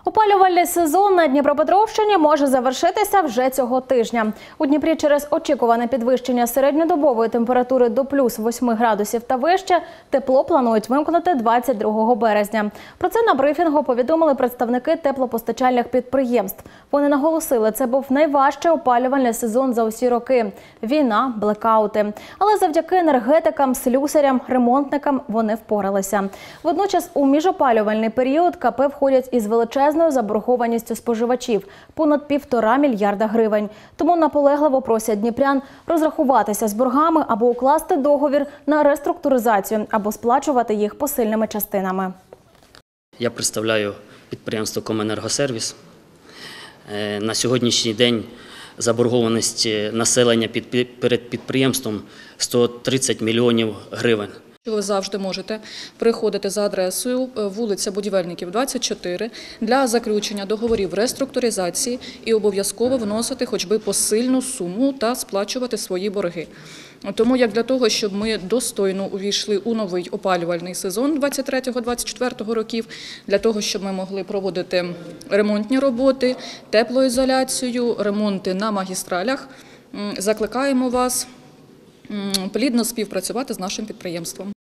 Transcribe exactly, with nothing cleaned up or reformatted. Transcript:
Опалювальний сезон на Дніпропетровщині може завершитися вже цього тижня. У Дніпрі через очікуване підвищення середньодобової температури до плюс восьми градусів та вище тепло планують вимкнути двадцять другого березня. Про це на брифінгу повідомили представники теплопостачальних підприємств. Вони наголосили, це був найважчий опалювальний сезон за усі роки – війна, блекаути. Але завдяки енергетикам, слюсарям, ремонтникам вони впоралися. Водночас у міжопалювальний період КП входять із величезною заборгованістю споживачів – понад півтора мільярда гривень. Тому наполегливо просять дніпрян розрахуватися з боргами або укласти договір на реструктуризацію, або сплачувати їх посильними частинами. Я представляю підприємство «Коменергосервіс». На сьогоднішній день заборгованість населення перед підприємством – сто тридцять мільйонів гривень. Ви завжди можете приходити за адресою вулиця Будівельників, двадцять чотири для заключення договорів реструктуризації і обов'язково вносити хоч би посильну суму та сплачувати свої борги. Тому як для того, щоб ми достойно увійшли у новий опалювальний сезон двадцять третього - двадцять четвертого років, для того, щоб ми могли проводити ремонтні роботи, теплоізоляцію, ремонти на магістралях, закликаємо вас плідно співпрацювати з нашим підприємством.